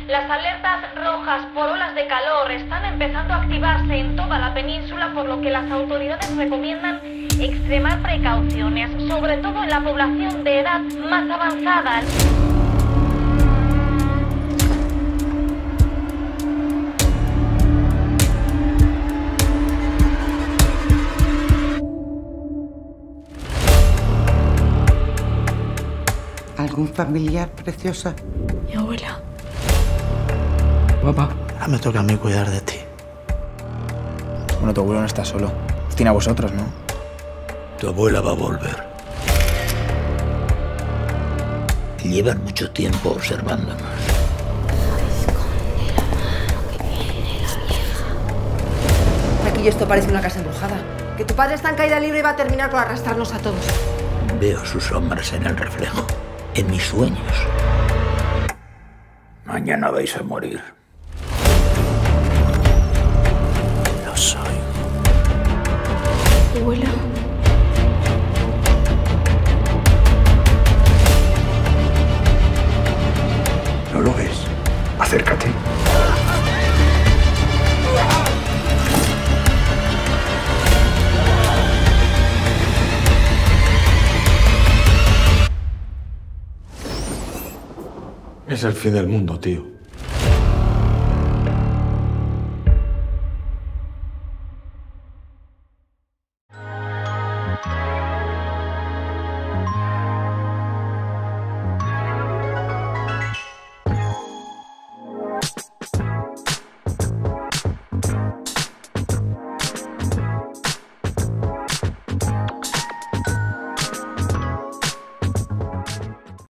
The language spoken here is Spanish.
Las alertas rojas por olas de calor están empezando a activarse en toda la península, por lo que las autoridades recomiendan extremar precauciones, sobre todo en la población de edad más avanzada. ¿Algún familiar, preciosa? Mi abuela. Papá. Ahora me toca a mí cuidar de ti. Bueno, tu abuelo no está solo. Os tiene a vosotros, ¿no? Tu abuela va a volver. Llevan mucho tiempo observándonos. Aquí esto parece una casa embrujada. Que tu padre está en caída libre y va a terminar por arrastrarnos a todos. Veo sus sombras en el reflejo, en mis sueños. Mañana vais a morir. Lo soy. Abuela. ¿No lo ves? Acércate. Es el fin del mundo, tío.